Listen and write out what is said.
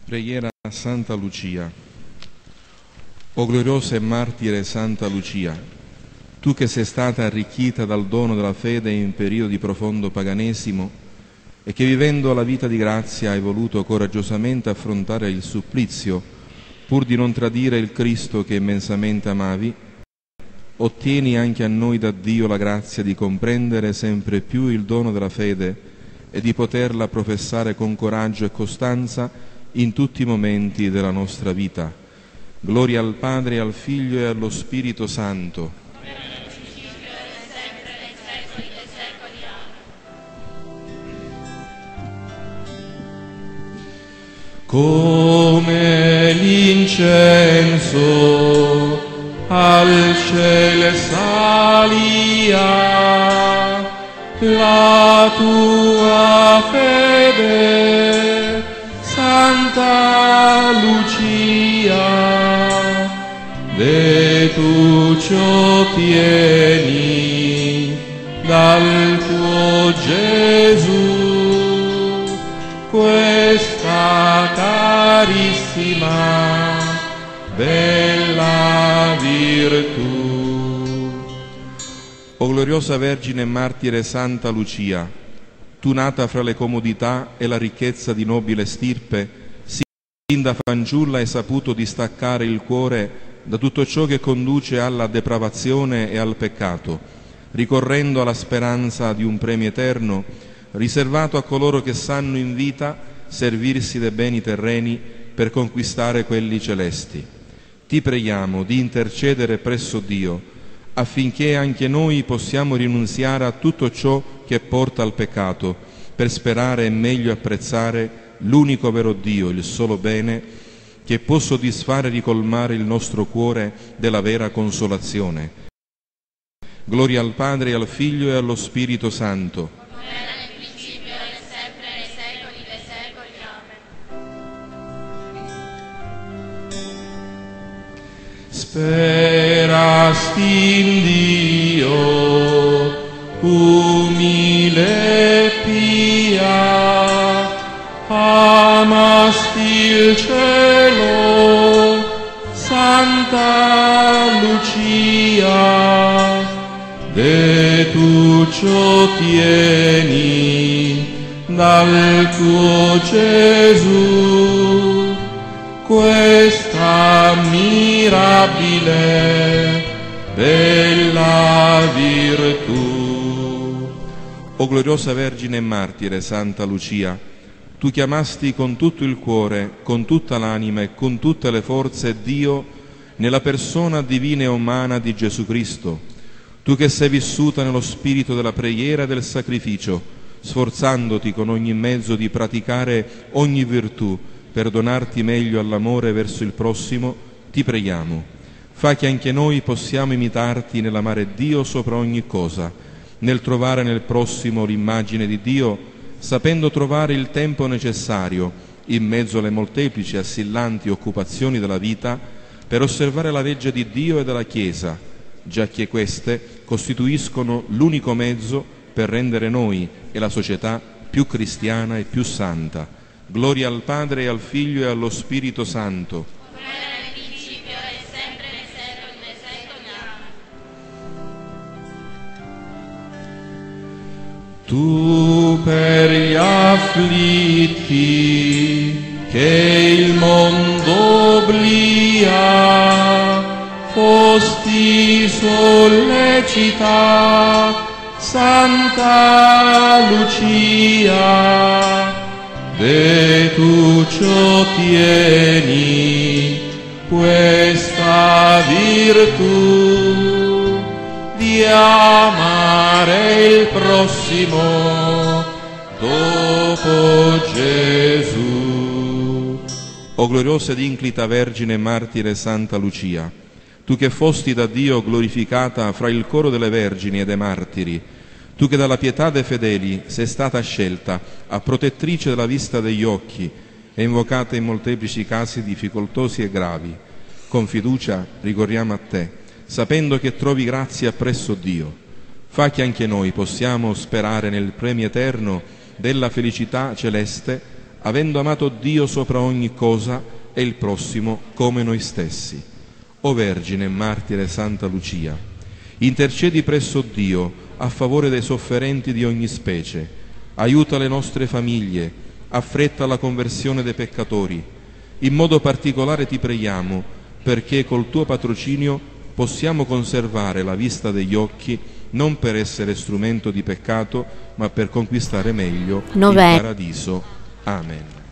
Preghiera a Santa Lucia. O gloriosa e martire Santa Lucia, tu che sei stata arricchita dal dono della fede in periodo di profondo paganesimo e che vivendo la vita di grazia hai voluto coraggiosamente affrontare il supplizio pur di non tradire il Cristo che immensamente amavi, ottieni anche a noi da Dio la grazia di comprendere sempre più il dono della fede e di poterla professare con coraggio e costanza in tutti i momenti della nostra vita. Gloria al Padre, al Figlio e allo Spirito Santo. Come l'incenso al cielo salia, la tua fede, Santa Lucia, de tu ci ottieni dal tuo Gesù questa carissima bella virtù. O gloriosa Vergine e martire Santa Lucia, tu nata fra le comodità e la ricchezza di nobile stirpe, sin da fanciulla hai saputo distaccare il cuore da tutto ciò che conduce alla depravazione e al peccato, ricorrendo alla speranza di un premio eterno riservato a coloro che sanno in vita servirsi dei beni terreni per conquistare quelli celesti. Ti preghiamo di intercedere presso Dio affinché anche noi possiamo rinunziare a tutto ciò che porta al peccato, per sperare e meglio apprezzare l'unico vero Dio, il solo bene, che può soddisfare e ricolmare il nostro cuore della vera consolazione. Gloria al Padre, al Figlio e allo Spirito Santo. Come era nel principio, ora e sempre, nei secoli dei secoli. Amen. Sperasti in Dio, umile e pia, amasti il cielo, Santa Lucia, de tu ci ottieni dal tuo Gesù questa mirabile bella virtù. O gloriosa Vergine e martire Santa Lucia, tu chiamasti con tutto il cuore, con tutta l'anima e con tutte le forze Dio nella persona divina e umana di Gesù Cristo, tu che sei vissuta nello spirito della preghiera e del sacrificio, sforzandoti con ogni mezzo di praticare ogni virtù per donarti meglio all'amore verso il prossimo, ti preghiamo. Fa che anche noi possiamo imitarti nell'amare Dio sopra ogni cosa, nel trovare nel prossimo l'immagine di Dio, sapendo trovare il tempo necessario, in mezzo alle molteplici e assillanti occupazioni della vita, per osservare la legge di Dio e della Chiesa, giacché queste costituiscono l'unico mezzo per rendere noi e la società più cristiana e più santa. Gloria al Padre, e al Figlio e allo Spirito Santo. Come era nel principio, ora e sempre, nei secoli dei secoli. Amen. Tu per gli afflitti che il mondo obblia fosti sollecita, Santa Lucia, de tu ci ottieni questa virtù di amare il prossimo dopo Gesù. O gloriosa ed inclita Vergine martire Santa Lucia, tu che fosti da Dio glorificata fra il coro delle vergini e dei martiri, tu che dalla pietà dei fedeli sei stata scelta a protettrice della vista degli occhi e invocata in molteplici casi difficoltosi e gravi, con fiducia ricorriamo a te, sapendo che trovi grazia presso Dio. Fa che anche noi possiamo sperare nel premio eterno della felicità celeste avendo amato Dio sopra ogni cosa e il prossimo come noi stessi. O Vergine martire Santa Lucia, intercedi presso Dio a favore dei sofferenti di ogni specie, aiuta le nostre famiglie, affretta la conversione dei peccatori. In modo particolare ti preghiamo perché col tuo patrocinio possiamo conservare la vista degli occhi, non per essere strumento di peccato, ma per conquistare meglio il paradiso. Amen.